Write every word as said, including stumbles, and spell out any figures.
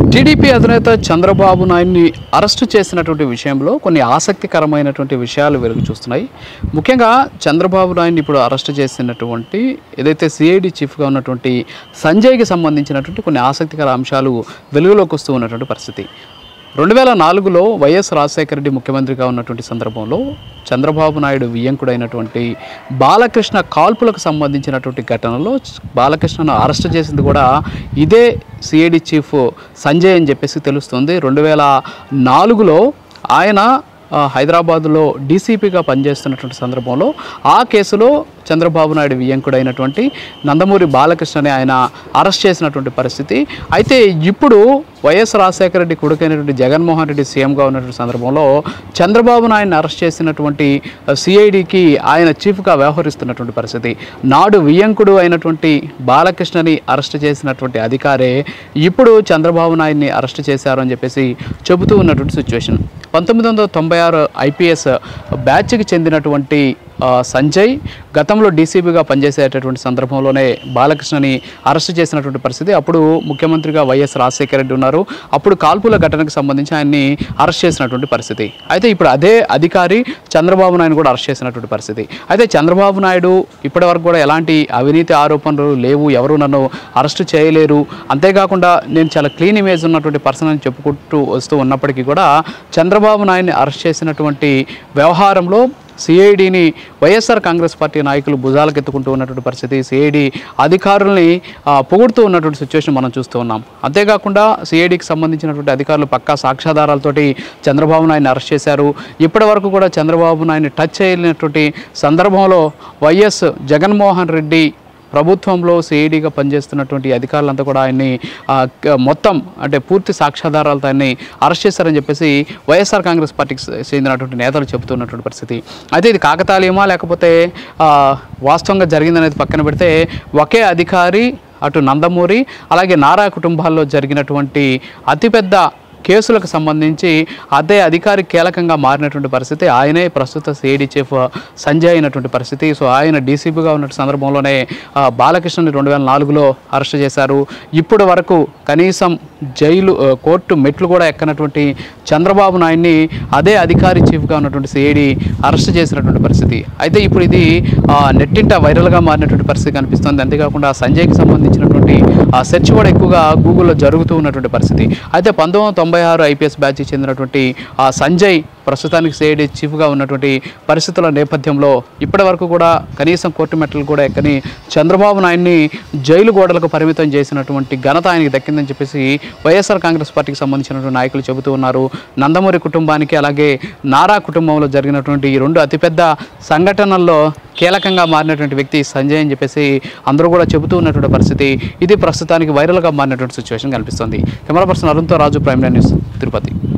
TDP అధినేత చంద్రబాబు నాయుడిని arrest చేసినటువంటి విషయంలో కొన్ని ఆసక్తికరమైనటువంటి విషయాలు వెలుగు చూస్తున్నాయి. ముఖ్యంగా చంద్రబాబు నాయుడిని ఇప్పుడు అరెస్టు చేసినటువంటి ఏదైతే సిఐడి చీఫ్గా ఉన్నటువంటి సంజయ్కి సంబంధించినటువంటి కొన్ని ఆసక్తికర అంశాలు వెలుగులోకి వస్తూ ఉన్నటువంటి పరిస్థితి. రెండు వేల నాలుగులో వైఎస్ రాజశేఖర రెడ్డి ముఖ్యమంత్రిగా ఉన్నటువంటి సందర్భంలో చంద్రబాబు నాయుడు వియ్యంకుడైనటువంటి బాలకృష్ణ కాల్పులకు సంబంధించినటువంటి ఘటనలో బాలకృష్ణను అరెస్ట్ చేసింది కూడా ఇదే సిఐడి చీఫ్ సంజయ్ అని చెప్పేసి తెలుస్తుంది. రెండు వేల నాలుగులో ఆయన హైదరాబాదులో డీసీపీగా పనిచేస్తున్నటువంటి సందర్భంలో ఆ కేసులో చంద్రబాబు నాయుడు వియ్యంకుడైనటువంటి నందమూరి బాలకృష్ణని ఆయన అరెస్ట్ చేసినటువంటి పరిస్థితి. అయితే ఇప్పుడు వైఎస్ రాజశేఖర రెడ్డి కొడుకైనటువంటి జగన్మోహన్ రెడ్డి సీఎంగా ఉన్నటువంటి సందర్భంలో చంద్రబాబు నాయుడిని అరెస్ట్ చేసినటువంటి సిఐడికి ఆయన చీఫ్గా వ్యవహరిస్తున్నటువంటి పరిస్థితి. నాడు వియ్యంకుడు అయినటువంటి బాలకృష్ణని అరెస్ట్ చేసినటువంటి అధికారే ఇప్పుడు చంద్రబాబు నాయుడిని అరెస్ట్ చేశారు అని చెప్పేసి చెబుతూ ఉన్నటువంటి సిచ్యువేషన్. పంతొమ్మిది వందల తొంభై ఆరు ఐపీఎస్ బ్యాచ్కి చెందినటువంటి సంజయ్ గతంలో డీసీపీగా పనిచేసేటటువంటి సందర్భంలోనే బాలకృష్ణని అరెస్ట్ చేసినటువంటి పరిస్థితి. అప్పుడు ముఖ్యమంత్రిగా వైఎస్ రాజశేఖర రెడ్డి ఉన్నారు. అప్పుడు కాల్పుల ఘటనకు సంబంధించి ఆయన్ని అరెస్ట్ చేసినటువంటి పరిస్థితి. అయితే ఇప్పుడు అదే అధికారి చంద్రబాబు నాయుడు కూడా అరెస్ట్ చేసినటువంటి పరిస్థితి. అయితే చంద్రబాబు నాయుడు ఇప్పటివరకు కూడా ఎలాంటి అవినీతి ఆరోపణలు లేవు, ఎవరు నన్ను అరెస్టు చేయలేరు, అంతేకాకుండా నేను చాలా క్లీన్ ఇమేజ్ ఉన్నటువంటి పర్సన్ అని చెప్పుకుంటూ వస్తూ ఉన్నప్పటికీ కూడా చంద్రబాబు నాయుడిని అరెస్ట్ చేసినటువంటి వ్యవహారంలో సిఐడిని వైఎస్ఆర్ కాంగ్రెస్ పార్టీ నాయకులు భుజాలకు ఎత్తుకుంటూ ఉన్నటువంటి పరిస్థితి, సిఐడి అధికారుల్ని పొగుడుతూ ఉన్నటువంటి సిచ్యువేషన్ మనం చూస్తూ ఉన్నాం. అంతేకాకుండా సిఐడికి సంబంధించినటువంటి అధికారులు పక్కా సాక్ష్యాధారాలతోటి చంద్రబాబు నాయుడిని అరెస్ట్ చేశారు. ఇప్పటి వరకు కూడా చంద్రబాబు నాయుడిని టచ్ చేయలేనటువంటి సందర్భంలో వైఎస్ జగన్మోహన్ రెడ్డి ప్రభుత్వంలో సిఐడిగా పనిచేస్తున్నటువంటి అధికారులంతా కూడా ఆయన్ని మొత్తం అంటే పూర్తి సాక్ష్యాధారాలతో ఆయన్ని అరెస్ట్ చేశారని చెప్పేసి వైఎస్ఆర్ కాంగ్రెస్ పార్టీకి చెందినటువంటి నేతలు చెబుతున్నటువంటి పరిస్థితి. అయితే ఇది కాకతాళీయమా లేకపోతే వాస్తవంగా జరిగిందనేది పక్కన పెడితే ఒకే అధికారి అటు నందమూరి అలాగే నారా కుటుంబాల్లో జరిగినటువంటి అతిపెద్ద కేసులకు సంబంధించి అదే అధికారి కీలకంగా మారినటువంటి పరిస్థితి. ఆయనే ప్రస్తుత సిఐడి చీఫ్ సంజయ్ అయినటువంటి పరిస్థితి. సో ఆయన డీసీపీగా ఉన్న సందర్భంలోనే బాలకృష్ణని రెండు వేల నాలుగులో అరెస్ట్ చేశారు. ఇప్పటి వరకు కనీసం జైలు కోర్టు మెట్లు కూడా ఎక్కనటువంటి చంద్రబాబు నాయుడిని అదే అధికారి చీఫ్గా ఉన్నటువంటి సిఐడి అరెస్ట్ చేసినటువంటి పరిస్థితి. అయితే ఇప్పుడు ఇది నెట్టింట వైరల్గా మారినటువంటి పరిస్థితి కనిపిస్తుంది. అంతేకాకుండా సంజయ్కి సంబంధించినటువంటి సెర్చ్ కూడా ఎక్కువగా గూగుల్లో జరుగుతూ ఉన్నటువంటి పరిస్థితి. అయితే పంతొమ్మిది వందల తొంభై ఆరు ఐపీఎస్ బ్యాచ్కి చెందినటువంటి ఆ సంజయ్ ప్రస్తుతానికి సిఐడి చీఫ్గా ఉన్నటువంటి పరిస్థితుల నేపథ్యంలో ఇప్పటి వరకు కూడా కనీసం కోర్టు మెట్టలు కూడా ఎక్కని చంద్రబాబు నాయుడిని జైలు గోడలకు పరిమితం చేసినటువంటి ఘనత ఆయనకి దక్కిందని చెప్పేసి వైఎస్ఆర్ కాంగ్రెస్ పార్టీకి సంబంధించినటువంటి నాయకులు చెబుతూ ఉన్నారు. నందమూరి కుటుంబానికి అలాగే నారా కుటుంబంలో జరిగినటువంటి ఈ రెండు అతిపెద్ద సంఘటనల్లో కీలకంగా మారినటువంటి వ్యక్తి సంజయ్ అని చెప్పేసి అందరూ కూడా చెబుతూ ఉన్నటువంటి పరిస్థితి. ఇది ప్రస్తుతానికి వైరల్గా మారినటువంటి సిచ్యువేషన్ కనిపిస్తుంది. కెమెరా పర్సన్ అరుణ్తో రాజు, ప్రైమ్ న్యూస్, తిరుపతి.